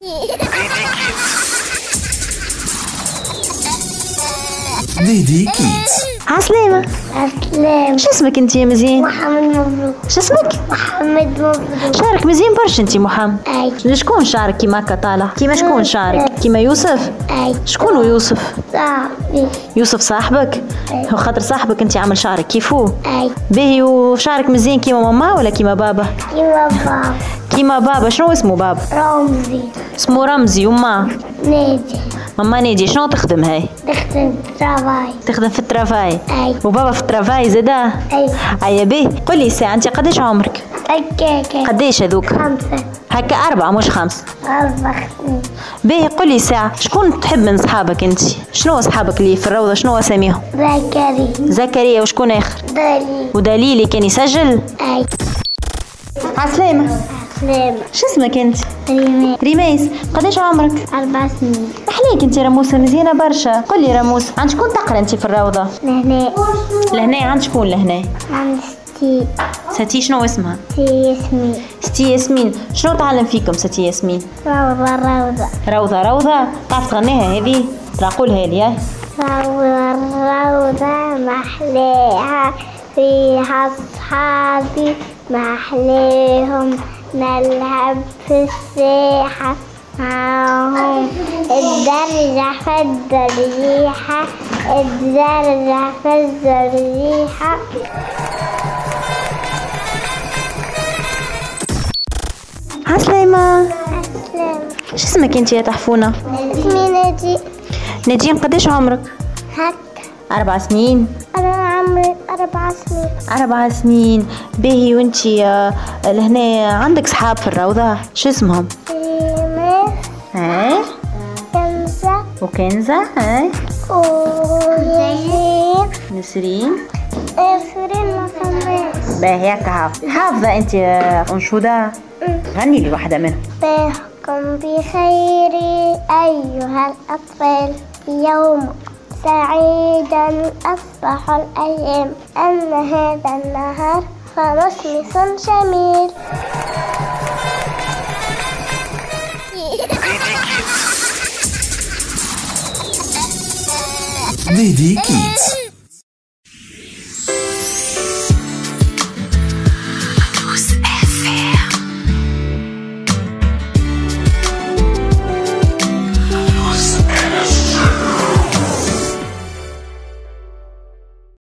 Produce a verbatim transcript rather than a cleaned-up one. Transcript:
ديدي كيدز. عسلامة. عسلامة. شو اسمك انت يا مزيان؟ محمد مبروك. شو اسمك؟ محمد مبروك. شعرك مزيان برشا انت محمد. اي. شكون شعرك كيما هكا طالع؟ كيما شكون شعرك؟ كيما يوسف؟ اي. شكون هو يوسف؟ صاحبي. يوسف صاحبك؟ اي. هو خاطر صاحبك انت عامل شعرك كيفو؟ اي. باهي وشعرك مزيان كيما ماما ولا كيما بابا؟ كيما بابا. كيما بابا. شنو اسمه بابا؟ رمزي. اسمه رمزي. وما نادي. ماما نادي. شنو تخدم هاي؟ تخدم ترافاي. تخدم في الترافاي. اي. وبابا في الترافاي زادا؟ اي. ايا بيه قولي ساعة انت قداش عمرك؟ هكاكا. قداش هذوك؟ خمسة. هكا أربعة مش خمس. أربع سنين. باهي قولي ساعة شكون تحب من صحابك انت؟ شنو أصحابك اللي في الروضة شنو أساميهم؟ زكريا. زكريا. وشكون آخر؟ دليل. ودليلي كان يسجل؟ اي. عسلامة. سلام. شو اسمك انت؟ ريمي. ريميس. قداش عمرك؟ أربع سنين. أحليك انت رموسة مزيانة برشا. قولي رموس عند شكون تقرا انت في الروضة؟ لهنا. لهنا عند شكون لهنا؟ عند ستي. ستي شنو اسمها؟ ستي ياسمين. ستي ياسمين. شنو تعلم فيكم ستي ياسمين؟ روضة روضة. روضة روضة. تعرف تغنيها هذه؟ ترى قولها لي هاي. روضة روضة محلاها فيها أصحابي محلاهم نلعب في الساحة معاهم الدرجة في الدريحة الدرجة في الدريحة. عسلامة. أسلام. شو اسمك انت يا تحفونة؟ اسمي نادي. نادين. قداش عمرك؟ هك. أربع سنين. أنا عمري أربع سنين. أربع سنين. باهي وانتي آه، لهنا عندك صحاب في الروضة شو اسمهم؟ إيمان. هاي. كنزة. وكنزة. هاي. وياسين. نسرين. نسرين وسماء. باهي هكا حافظة. حافظة انتي آه، أنشودة؟ غني لي واحدة منهم. باهكم بخير أيها الأطفال يوم سعيدا أصبح الأيام أن هذا النهار فمشمس جميل. ديدي كيدز.